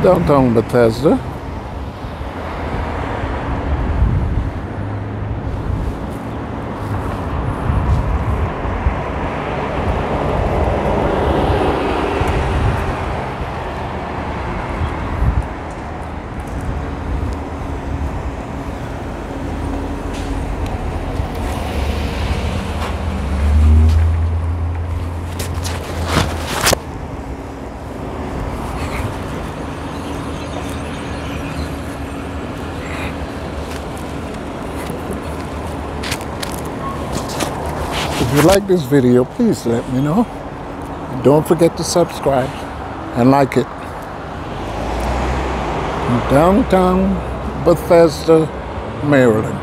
Downtown Bethesda. If you like this video, please let me know. And don't forget to subscribe and like it. Downtown Bethesda, Maryland.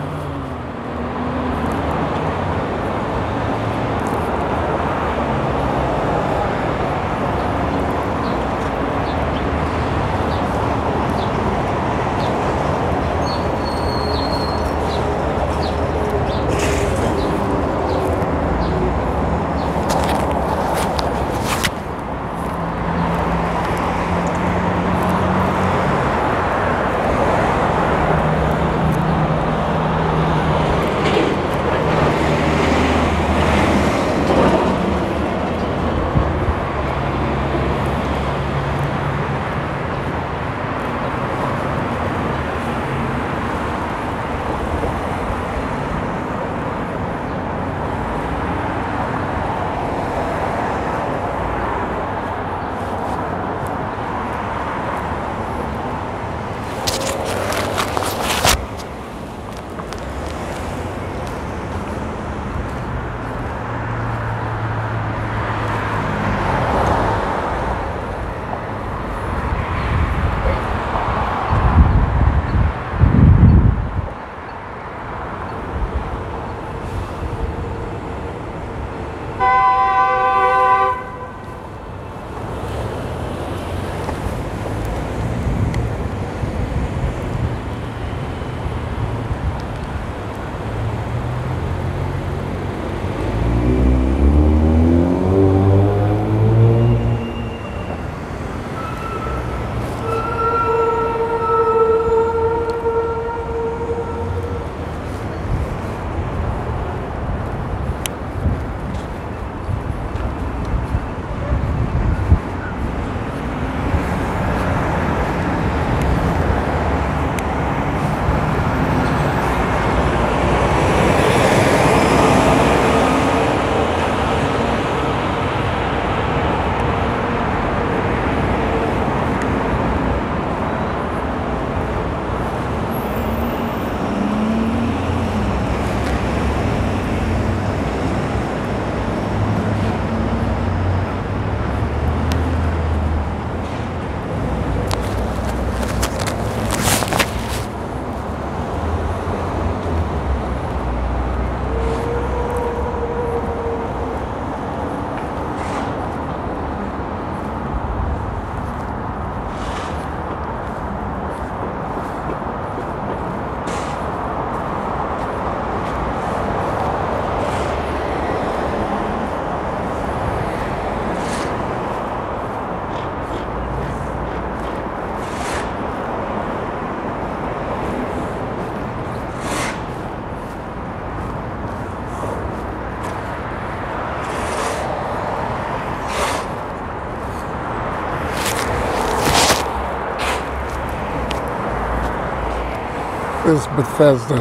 This Bethesda.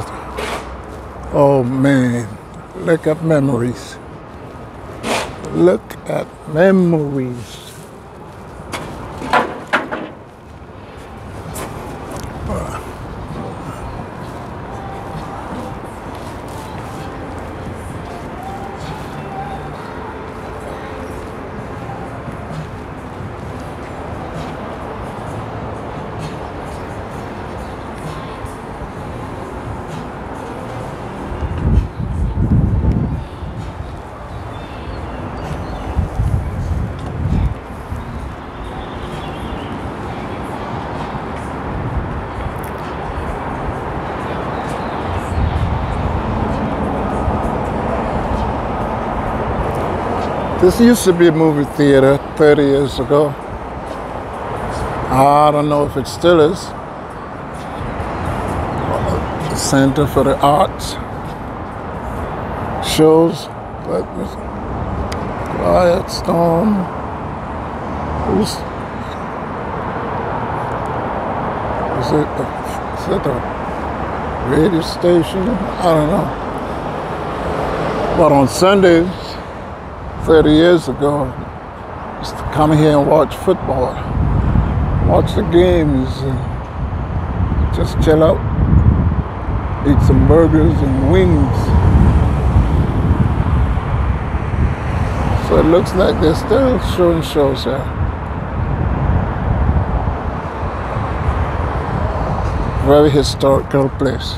Oh man, look at memories. Look at memories. This used to be a movie theater 30 years ago. I don't know if it still is. The Center for the Arts shows, but Quiet Storm. Is it a radio station? I don't know. But on Sundays, 30 years ago, I used to come here and watch football, watch the games, and just chill out, eat some burgers and wings. So it looks like they're still showing shows here. Very historical place.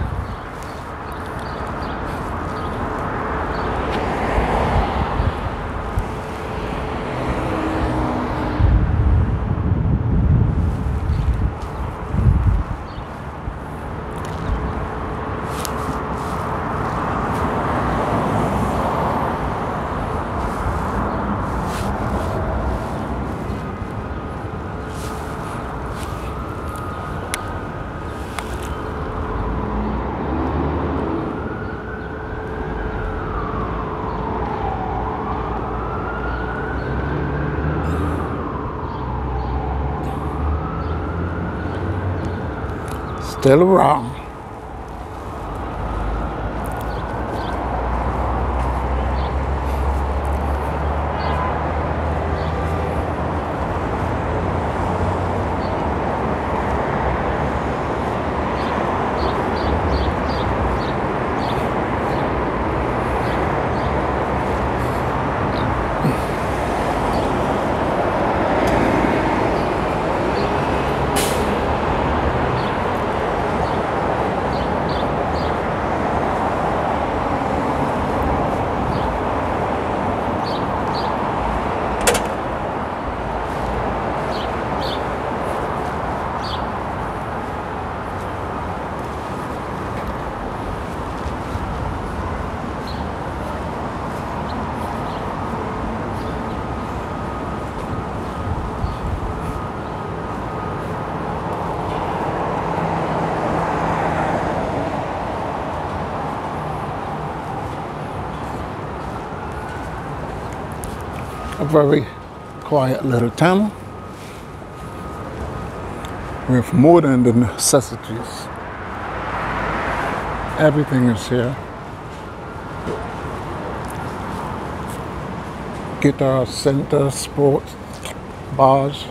Still around. A very quiet little town with more than the necessities. Everything is here. Guitar center, sports, bars.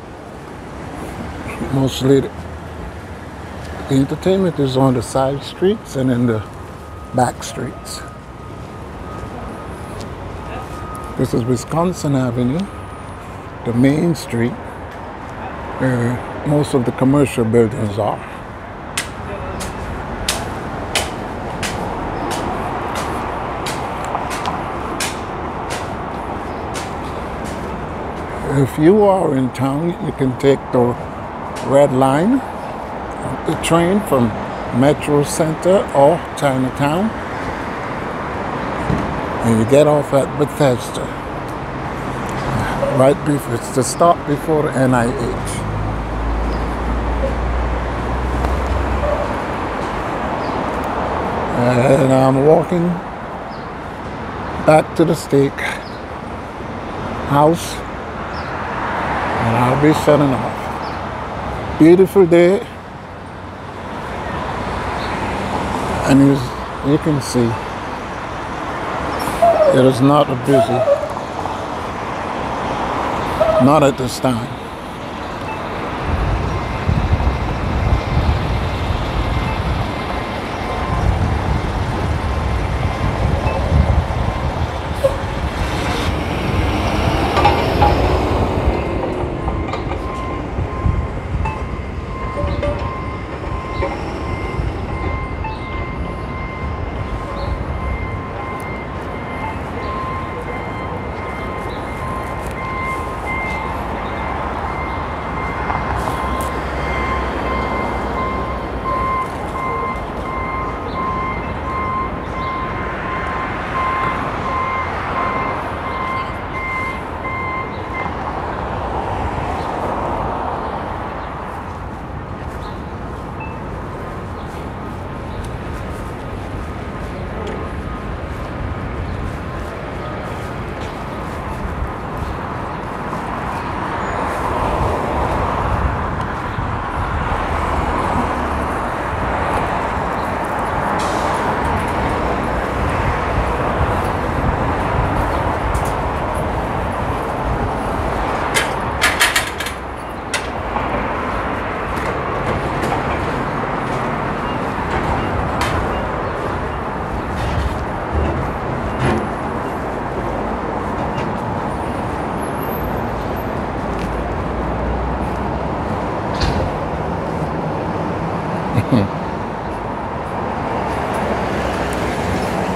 Mostly the entertainment is on the side streets and in the back streets. This is Wisconsin Avenue, the main street, where most of the commercial buildings are. If you are in town, you can take the Red Line, the train from Metro Center or Chinatown, and you get off at Bethesda. Right before, it's the stop before the NIH. And I'm walking back to the steak house, and I'll be setting off. Beautiful day, and you can see it is not a busy, not at this time.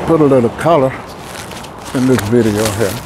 put a little color in this video here.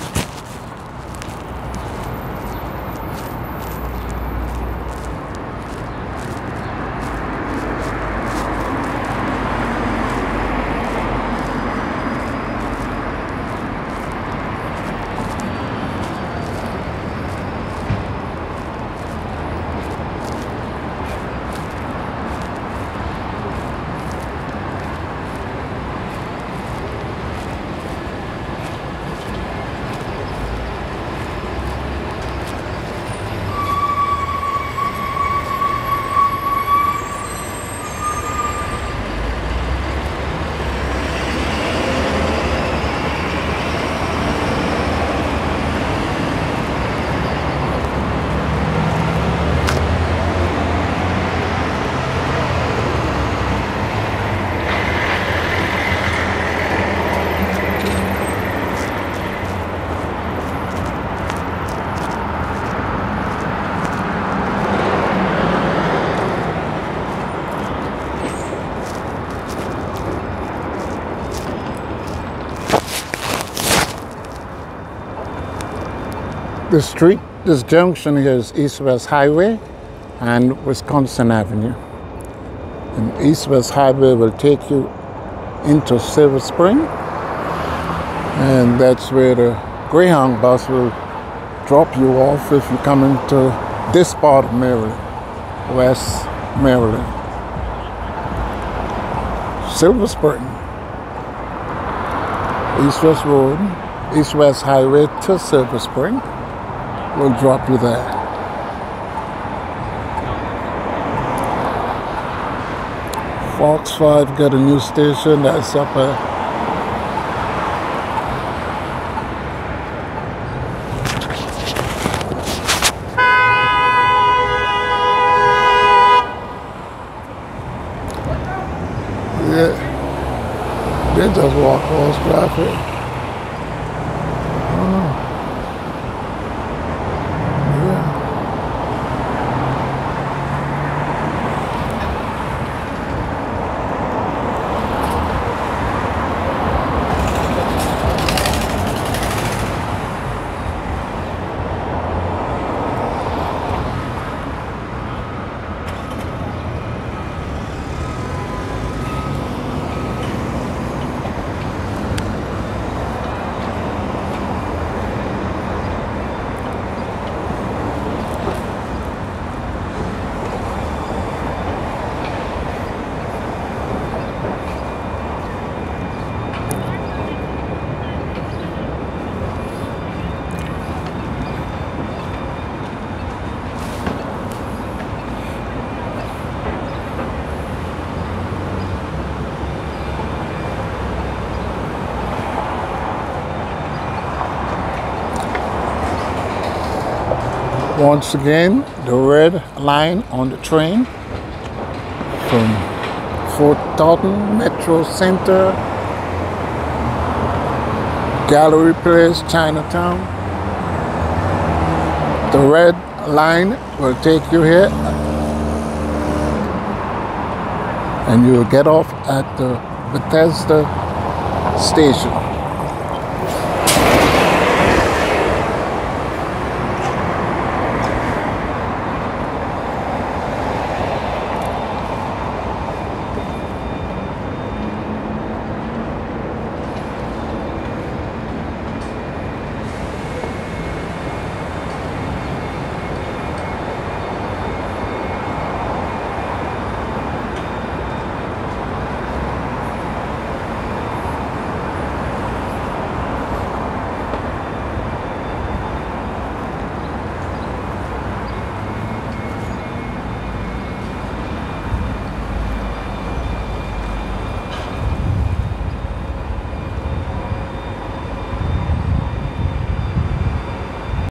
This junction here is East-West Highway and Wisconsin Avenue. And East-West Highway will take you into Silver Spring, and that's where the Greyhound bus will drop you off if you come into this part of Maryland, West Maryland. Silver Spring, East-West Road, East-West Highway to Silver Spring. We'll drop you there. Fox 5 got a new station that's up at they just walk across traffic. Once again, the red line on the train from Fort Totten, Metro Center, Gallery Place, Chinatown. The red line will take you here, and you will get off at the Bethesda station.